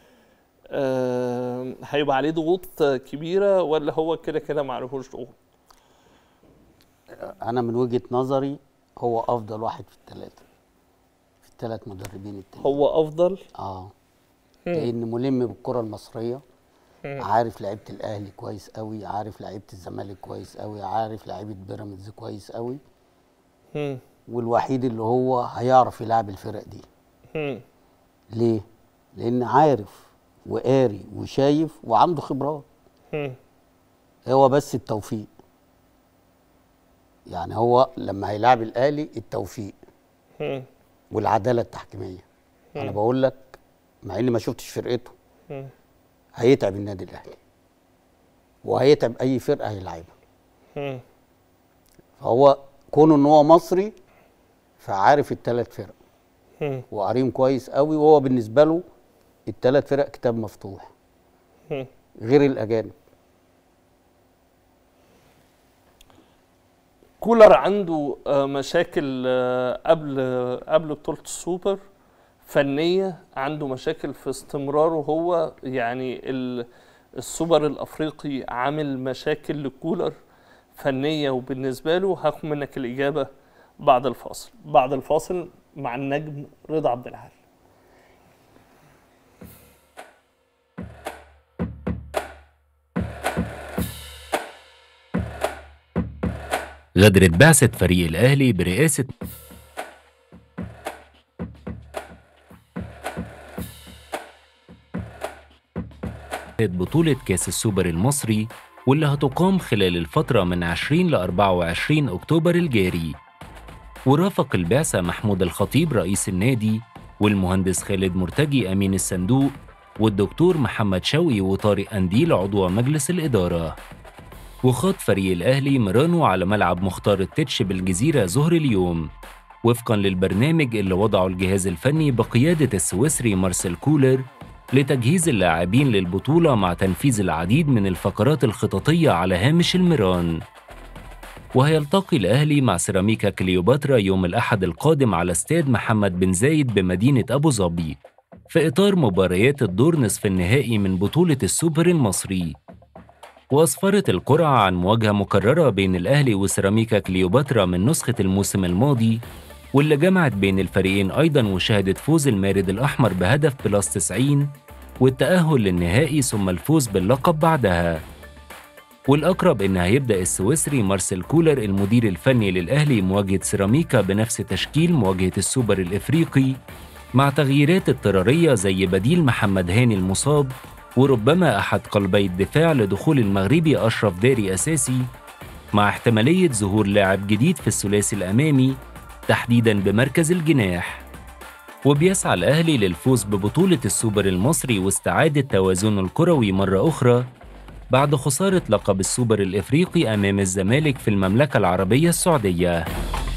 أه هيبقى عليه ضغوط كبيره ولا هو كده كده ما عليهوش ضغوط؟ انا من وجهه نظري هو افضل واحد في الثلاثه، في الثلاث مدربين التانيين. هو افضل؟ اه لان ملم بالكره المصريه، عارف لعيبه الاهلي كويس قوي، عارف لعيبه الزمالك كويس قوي، عارف لعيبه بيراميدز كويس قوي. امم والوحيد اللي هو هيعرف يلعب الفرق دي. امم ليه؟ لان عارف وقاري وشايف وعنده خبرات. امم هو بس التوفيق. يعني هو لما هيلاعب الاهلي التوفيق امم والعداله التحكيميه. انا بقول لك مع اني ما شفتش فرقته، امم هيتعب النادي الاهلي وهيتعب اي فرقه هيلعبها. امم فهو كونه ان هو مصري فعارف الثلاث فرق امم وقاريهم كويس قوي، وهو بالنسبه له الثلاث فرق كتاب مفتوح. امم غير الاجانب. كولر عنده مشاكل قبل قبل بطولة السوبر فنية، عنده مشاكل في استمراره هو. يعني السوبر الأفريقي عامل مشاكل لكولر فنية، وبالنسبة له هاخد منك الإجابة بعد الفاصل. بعد الفاصل مع النجم رضا عبد العال. غادرت بعثة فريق الأهلي برئاسة بطولة كأس السوبر المصري، واللي هتقام خلال الفترة من عشرين ل أربعة وعشرين أكتوبر الجاري. ورافق البعثة محمود الخطيب رئيس النادي، والمهندس خالد مرتجي أمين الصندوق، والدكتور محمد شوقي وطارق أنديل عضو مجلس الإدارة. وخاض فريق الأهلي مرانه على ملعب مختار التتش بالجزيرة ظهر اليوم، وفقاً للبرنامج اللي وضعه الجهاز الفني بقيادة السويسري مارسيل كولر لتجهيز اللاعبين للبطولة مع تنفيذ العديد من الفقرات الخططية على هامش المران. وهيلتقي الأهلي مع سيراميكا كليوباترا يوم الأحد القادم على استاد محمد بن زايد بمدينة أبو ظبي في إطار مباريات الدور نصف النهائي من بطولة السوبر المصري. وأسفرت القرعة عن مواجهة مكررة بين الأهلي وسيراميكا كليوباترا من نسخة الموسم الماضي، واللي جمعت بين الفريقين أيضاً وشهدت فوز المارد الأحمر بهدف بلس تسعين والتأهل للنهائي ثم الفوز باللقب بعدها. والأقرب إن هيبدأ السويسري مارسيل كولر المدير الفني للأهلي مواجهة سيراميكا بنفس تشكيل مواجهة السوبر الإفريقي، مع تغييرات اضطرارية زي بديل محمد هاني المصاب وربما أحد قلبي الدفاع لدخول المغربي أشرف داري أساسي، مع احتمالية ظهور لاعب جديد في الثلاثي الأمامي تحديداً بمركز الجناح. وبيسعى الأهلي للفوز ببطولة السوبر المصري واستعادة توازنه الكروي مرة أخرى بعد خسارة لقب السوبر الإفريقي أمام الزمالك في المملكة العربية السعودية.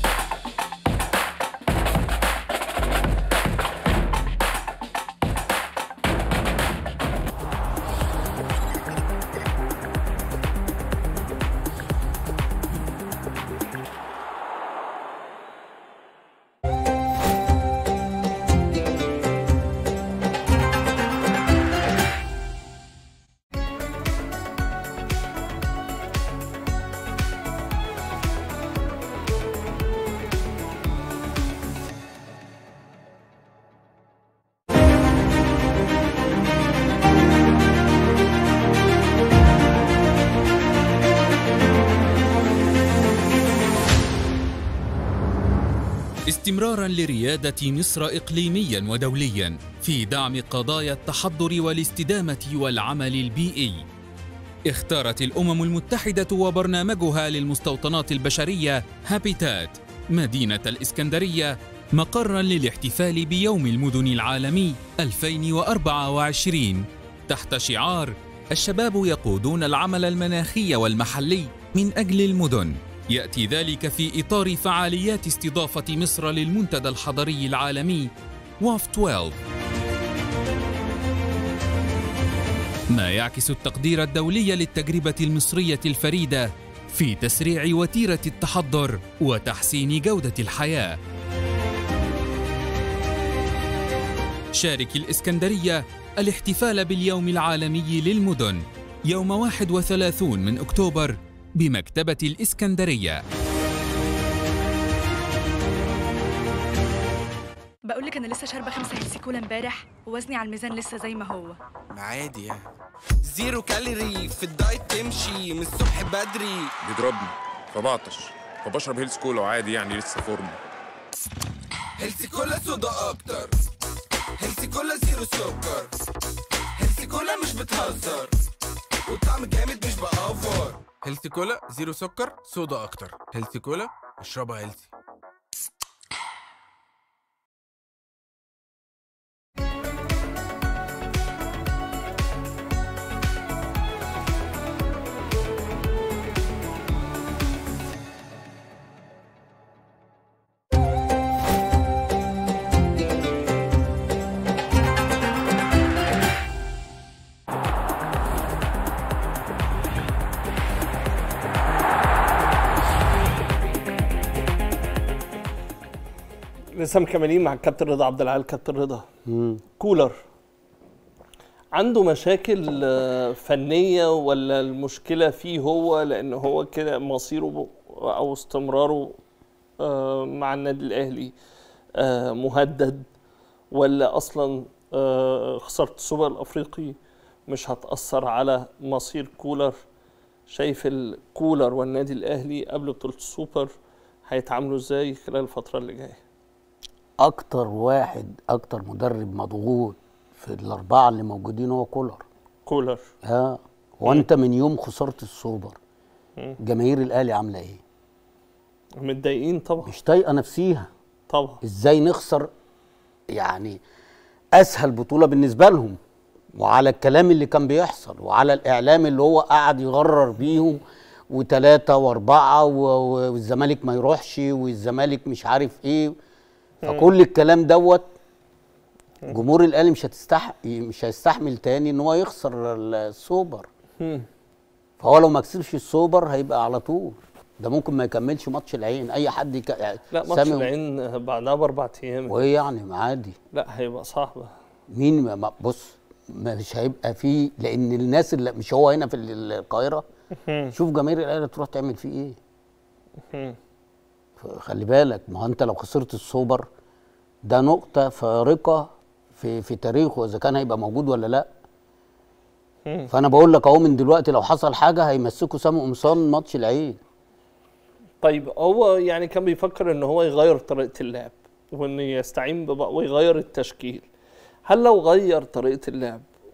استمراراً لريادة مصر إقليمياً ودولياً في دعم قضايا التحضر والاستدامة والعمل البيئي، اختارت الأمم المتحدة وبرنامجها للمستوطنات البشرية هابيتات مدينة الإسكندرية مقراً للاحتفال بيوم المدن العالمي ألفين وأربعة وعشرين تحت شعار الشباب يقودون العمل المناخي والمحلي من أجل المدن. يأتي ذلك في إطار فعاليات استضافة مصر للمنتدى الحضري العالمي واف اثنا عشر، ما يعكس التقدير الدولي للتجربة المصرية الفريدة في تسريع وتيرة التحضر وتحسين جودة الحياة. شارك الإسكندرية الاحتفال باليوم العالمي للمدن يوم واحد وثلاثين من أكتوبر بمكتبة الإسكندرية. بقولك أنا لسه شاربة خمسة هيلسي كولا امبارح ووزني على الميزان لسه زي ما هو. ما عادي يعني. زيرو كالوري في الدايت تمشي من الصبح بدري. بيضربني فبعطش فبشرب هيلث كولا وعادي يعني لسه فورمه. هيلث كولا صودا أكتر. هيلث كولا زيرو سكر. هيلث كولا مش بتهزر والطعم جامد مش بأوفر. هيلث كولا زيرو سكر صودا أكتر. هيلث كولا اشربها هيلث. لسه مكملين مع الكابتن رضا عبد العال. كابتن رضا، مم. كولر عنده مشاكل آه، فنية ولا المشكلة فيه هو لأن هو كده مصيره أو استمراره آه، مع النادي الأهلي آه، مهدد، ولا أصلا آه، خسارة السوبر الأفريقي مش هتأثر على مصير كولر؟ شايف الكولر والنادي الأهلي قبل بطولة السوبر هيتعاملوا ازاي خلال الفترة اللي جاية؟ اكتر واحد اكتر مدرب مضغوط في الاربعه اللي موجودين هو كولر. كولر ها وانت من يوم خساره السوبر جماهير الاهلي عامله ايه؟ متضايقين طبعا، مش طايقه نفسيها طبعا. ازاي نخسر يعني اسهل بطوله بالنسبه لهم، وعلى الكلام اللي كان بيحصل وعلى الاعلام اللي هو قاعد يغرر بيهم وثلاثه واربعه والزمالك ما يروحش والزمالك مش عارف ايه، فكل الكلام دوت جمهور الاهلي مش هتستح مش هيستحمل تاني ان هو يخسر السوبر. فهو لو ما كسبش السوبر هيبقى على طول ده ممكن ما يكملش ماتش العين. اي حد يك... لا ماتش العين بعدها باربع ايام وايه يعني عادي. لا هيبقى صعب. مين ما بص مش هيبقى فيه، لان الناس اللي مش هو هنا في القاهره شوف جماهير الاهلي تروح تعمل فيه ايه. خلي بالك، ما هو انت لو خسرت السوبر ده نقطه فارقه في في تاريخه اذا كان هيبقى موجود ولا لا. فانا بقول لك اهو من دلوقتي لو حصل حاجه هيمسكوا سامي قمصان ماتش العين. طيب هو يعني كان بيفكر ان هو يغير طريقه اللعب وان يستعين ويغير التشكيل. هل لو غير طريقه اللعب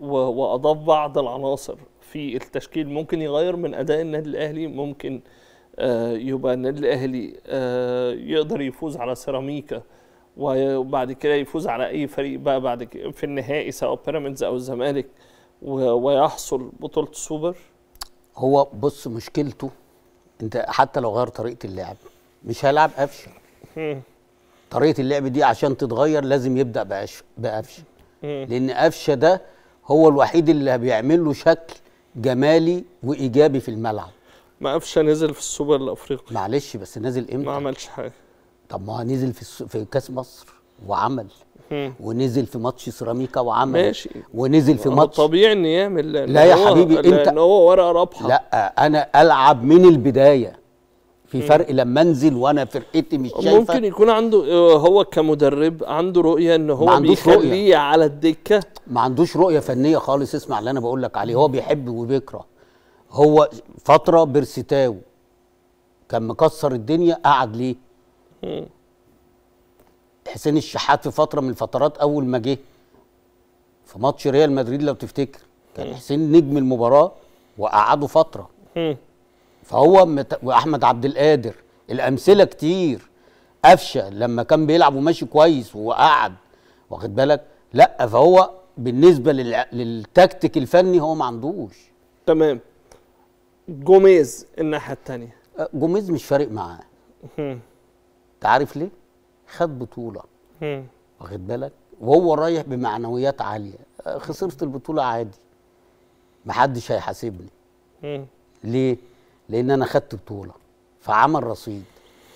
واضاف بعض العناصر في التشكيل ممكن يغير من اداء النادي الاهلي. ممكن آه يبقى النادي الاهلي آه يقدر يفوز على سيراميكا وبعد كده يفوز على اي فريق بقى بعد كده في النهائي سواء بيراميدز او الزمالك ويحصل بطولة السوبر. هو بص مشكلته انت حتى لو غير طريقة اللعب مش هيلعب قفشه. طريقة اللعب دي عشان تتغير لازم يبدأ بقفشه، لأن قفشه ده هو الوحيد اللي بيعمل له شكل جمالي وإيجابي في الملعب. ما قفشه نزل في السوبر الأفريقي. معلش بس نزل امتى؟ ما عملش حاجة. طب ما هو نزل في الس... في كأس مصر وعمل، ونزل في ماتش سيراميكا وعمل، ماشي، ونزل في ماتش طبيعي ان يعمل. لا يا حبيبي انت لان هو ورقه رابحه. لا انا العب من البدايه، في فرق لما انزل وانا فرقتي مش شايفه. ممكن يكون عنده هو كمدرب عنده رؤيه ان هو بيخليه على الدكه. ما عندوش رؤيه فنيه خالص. اسمع اللي انا بقول لك عليه، هو بيحب وبيكره. هو فتره بيرسيتاو كان مكسر الدنيا، قعد ليه؟ مم. حسين الشحات في فتره من الفترات اول ما جه في ماتش ريال مدريد لو تفتكر كان مم. حسين نجم المباراه وقعده فتره. مم. فهو مت... واحمد عبد القادر، الامثله كتير. قفشه لما كان بيلعب وماشي كويس وقعد، واخد بالك؟ لا فهو بالنسبه لل... للتكتيك الفني هو ما عندوش. تمام. جوميز الناحيه الثانيه، جوميز مش فارق معاه. انت عارف ليه؟ خد بطوله، واخد بالك؟ وهو رايح بمعنويات عاليه. خسرت البطوله عادي، محدش هيحاسبني. ليه؟ لان انا خدت بطوله فعمل رصيد.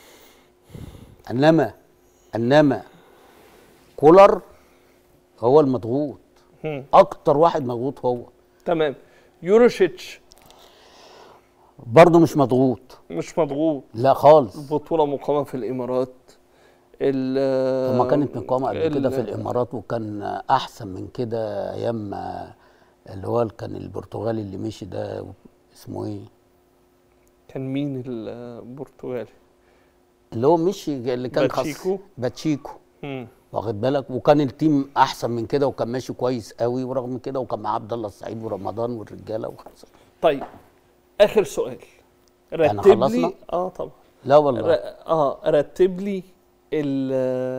انما انما كولر هو المضغوط، اكتر واحد مضغوط هو. تمام. يوروشيتش برضه مش مضغوط. مش مضغوط لا خالص. البطوله مقامه في الامارات. ثم كانت مقامه قبل كده في الامارات وكان احسن من كده ايام اللي هو كان البرتغالي اللي مشي ده اسمه ايه؟ كان مين البرتغالي؟ اللي هو مشي اللي كان باتشيكو. باتشيكو واخد بالك؟ وكان التيم احسن من كده وكان ماشي كويس قوي، ورغم كده وكان معاه عبد الله السعيد ورمضان والرجاله وخلص. طيب اخر سؤال، رتب لي. اه طبعا. لا والله. ر... اه رتب لي ال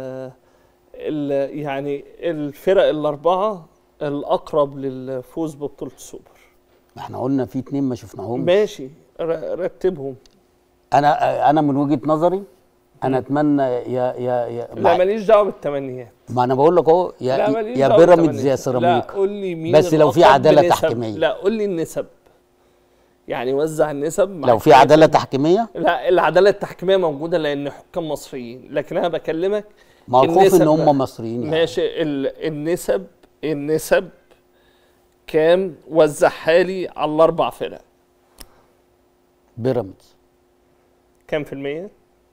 ال يعني الفرق الاربعه الاقرب للفوز ببطوله السوبر. احنا قلنا في اتنين ما شفناهمش. ماشي، رتبهم. انا انا من وجهه نظري انا اتمنى يا يا يا لا ماليش دعوه بالتمنيات. ما انا بقول لك اهو، يا يا بيراميدز يا سيراميكا. لا قول لي مين بس لو في عداله تحكيميه. لا قول لي النسب، يعني وزع النسب. لو في عداله تحكيميه. لا العداله التحكيميه موجوده لان حكام مصريين، لكن انا بكلمك ما الخوف ان هم مصريين يعني. ماشي. النسب النسب كام؟ وزعها لي على الاربع فرق. بيراميدز كام في المية؟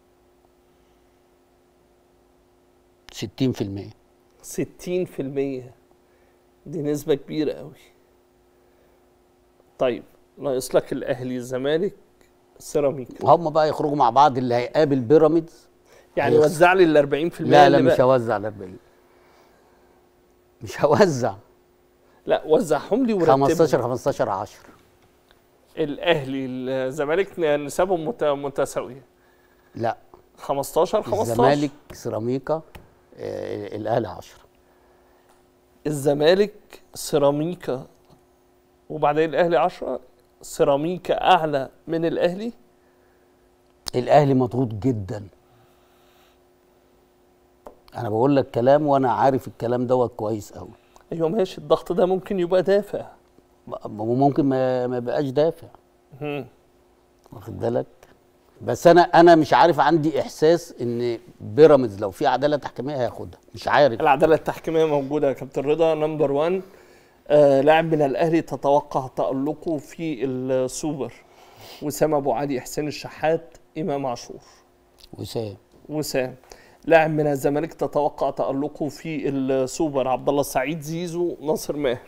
ستين في المية. ستين في المية دي نسبة كبيرة قوي. طيب ناقص لك الأهلي، الزمالك، سيراميكا. هم بقى يخرجوا مع بعض. اللي هيقابل بيراميدز يعني وزع لي ال أربعين في المية. لا لا مش هوزع ال أربعين، مش هوزع. لا وزعهم لي ورتبهم. خمستاشر خمستاشر عشرة. الأهلي الزمالك نسبهم متساوية. لا خمستاشر خمستاشر. الزمالك سيراميكا آه الأهلي عشرة. الزمالك سيراميكا وبعدين الأهلي عشرة. سيراميكا أعلى من الأهلي. الأهلي مضغوط جدا. أنا بقول لك كلام وأنا عارف الكلام دوت كويس قوي. أيوه ماشي. الضغط ده ممكن يبقى دافع وممكن ما ما يبقاش دافع. واخد بالك؟ بس انا انا مش عارف، عندي احساس ان بيراميدز لو في عداله تحكيميه هياخدها. مش عارف. العداله التحكيميه موجوده يا كابتن رضا. نمبر واحد آه لاعب من الاهلي تتوقع تالقه في السوبر: وسام ابو علي، حسين الشحات، امام عاشور. وسام وسام. لاعب من الزمالك تتوقع تالقه في السوبر: عبد الله السعيد، زيزو، ناصر ماهر.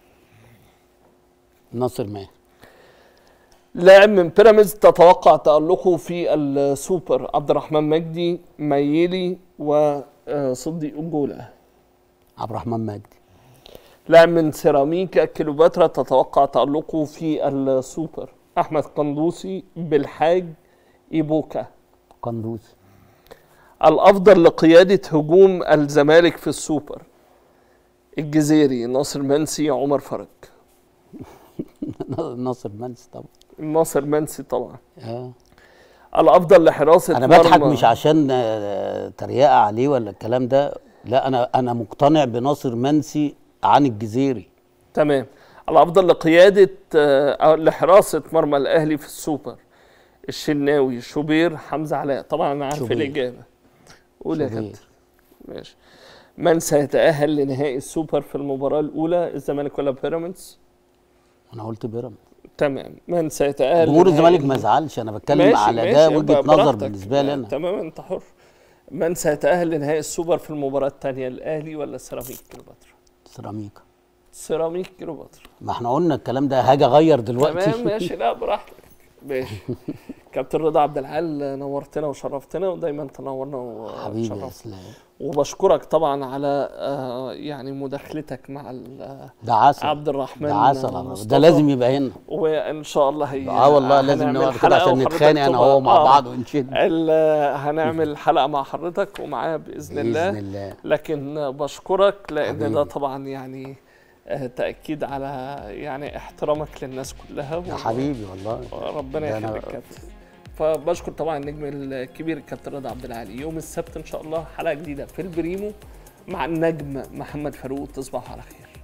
ناصر ماهر. لاعب من بيراميدز تتوقع تألقه في السوبر: عبد الرحمن مجدي، ميلي، وصديق الجولة. عبد الرحمن مجدي. لاعب من سيراميكا كليوباترا تتوقع تألقه في السوبر؟ احمد قندوسي، بالحاج، ايبوكا. قندوسي. الافضل لقياده هجوم الزمالك في السوبر؟ الجزيري، ناصر منسي، عمر فرج. ناصر منسي طبعا. ناصر منسي طبعا. اه الافضل لحراسه انا بضحك مش عشان تريقه عليه ولا الكلام ده، لا انا انا مقتنع بناصر منسي عن الجزيري. تمام. الافضل لقياده أو لحراسه مرمى الاهلي في السوبر؟ الشناوي، شوبير، حمزه علاء. طبعا انا عارف الاجابه. قول يا كابتن. ماشي. من سيتاهل لنهائي السوبر في المباراه الاولى، الزمالك ولا بيراميدز؟ انا قلت بيراميدز. تمام. من سيتاهل؟ جمهور الزمالك ما يزعلش، انا بتكلم ماشي على ماشي ده وجهه نظر بالنسبه لي انا. تمام انت حر. من سيتاهل لنهائي السوبر في المباراه الثانيه، الاهلي ولا سيراميك كليوباترا؟ سيراميكا. سيراميك كليوباترا. ما احنا قلنا الكلام ده، هاجي اغير دلوقتي. تمام ماشي، لا براحتك. ماشي. كابتن رضا عبد العال نورتنا وشرفتنا، ودايما تنورنا وشرفتنا. حبيبي يا اسلام. وبشكرك طبعا على آه يعني مداخلتك مع ده عسل عبد الرحمن. ده عسل، ده لازم يبقى هنا. وان شاء الله هي اه والله لازم نقعد كده عشان نتخانق انا وهو مع بعض ونشد. هنعمل حلقه مع حضرتك ومعاه باذن الله. باذن الله. لكن بشكرك لان حبيبي. ده طبعا يعني تأكيد على يعني احترامك للناس كلها. يا حبيبي والله ربنا يخليك كابتن. فبشكر طبعا النجم الكبير الكابتن رضا عبد العال. يوم السبت ان شاء الله حلقه جديده في البريمو مع النجم محمد فاروق. تصبحوا على خير.